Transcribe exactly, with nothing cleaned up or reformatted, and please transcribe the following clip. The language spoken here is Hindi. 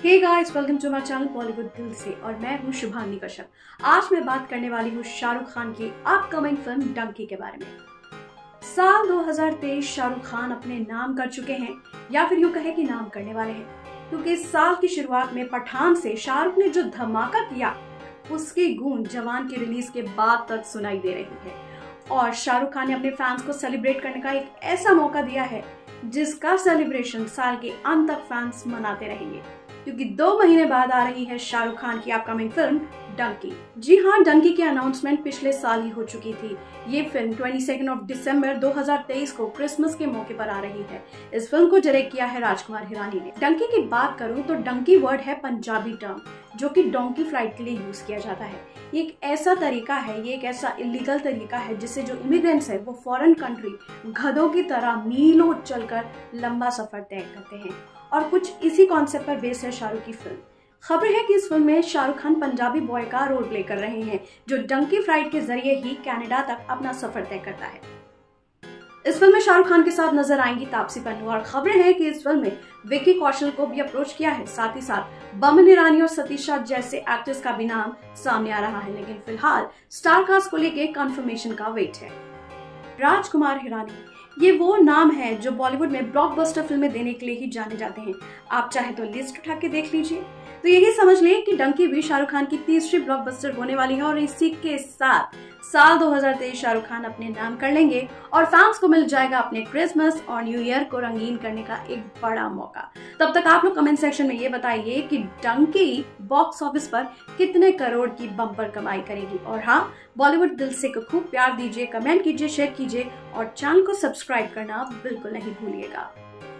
Hey guys, welcome to my channel Bollywood दिल से और मैं हूं शुभांगी कश्यप। आज मैं बात करने वाली हूं शाहरुख खान की अपकमिंग फिल्म डंकी के बारे में। साल दो हज़ार तेईस शाहरुख खान अपने नाम कर चुके हैं, या फिर यूं कहे कि नाम करने वाले हैं, क्योंकि इस साल की शुरुआत में पठान से शाहरुख ने जो धमाका किया उसकी गूंज जवान की रिलीज के बाद तक सुनाई दे रही है। और शाहरुख खान ने अपने फैंस को सेलिब्रेट करने का एक ऐसा मौका दिया है जिसका सेलिब्रेशन साल के अंत तक फैंस मनाते रहेंगे, क्योंकि दो महीने बाद आ रही है शाहरुख खान की अपकमिंग फिल्म डंकी। जी हाँ, डंकी की अनाउंसमेंट पिछले साल ही हो चुकी थी। ये फिल्म बाईस ऑफ दिसंबर दो हज़ार तेईस को क्रिसमस के मौके पर आ रही है। इस फिल्म को डायरेक्ट किया है राजकुमार हिरानी ने। डंकी की बात करूं तो डंकी वर्ड है पंजाबी टर्म जो कि डोंकी फ्लाइट के लिए यूज किया जाता है। ये एक ऐसा तरीका है, ये एक ऐसा इलीगल तरीका है जिससे जो इमिग्रेंट्स है वो फॉरेन कंट्री गधों की तरह मीलों चलकर लंबा सफर तय करते हैं। और कुछ इसी कॉन्सेप्ट पर बेस्ड है शाहरुख की फिल्म। खबर है कि इस फिल्म में शाहरुख खान पंजाबी बॉय का रोल प्ले कर रहे हैं जो डंकी फ्लाइट के जरिए ही कनाडा तक अपना सफर तय करता है। इस फिल्म में शाहरुख खान के साथ नजर आएंगी तापसी पन्नू और खबरें हैं कि इस फिल्म में विक्की कौशल को भी अप्रोच किया है। साथ ही साथ बमन ईरानी और सतीशा जैसे एक्टर्स का भी नाम सामने आ रहा है, लेकिन फिलहाल स्टार कास्ट को लेकर कंफर्मेशन का वेट है। राजकुमार हिरानी ये वो नाम है जो बॉलीवुड में ब्लॉकबस्टर फिल्में देने के लिए ही जाने जाते हैं। आप चाहे तो लिस्ट उठा के देख लीजिए। तो यही समझ लें कि डंकी भी शाहरुख खान की तीसरी ब्लॉकबस्टर होने वाली है और इसी के साथ साल दो हज़ार तेईस शाहरुख खान अपने नाम कर लेंगे और फैंस को मिल जाएगा अपने क्रिसमस और न्यू ईयर को रंगीन करने का एक बड़ा मौका। तब तक आप लोग कमेंट सेक्शन में ये बताइए कि डंकी बॉक्स ऑफिस पर कितने करोड़ की बम्पर कमाई करेगी। और हाँ, बॉलीवुड दिल से को खूब प्यार दीजिए, कमेंट कीजिए, शेयर कीजिए और चैनल को सब्सक्राइब करना बिल्कुल नहीं भूलिएगा।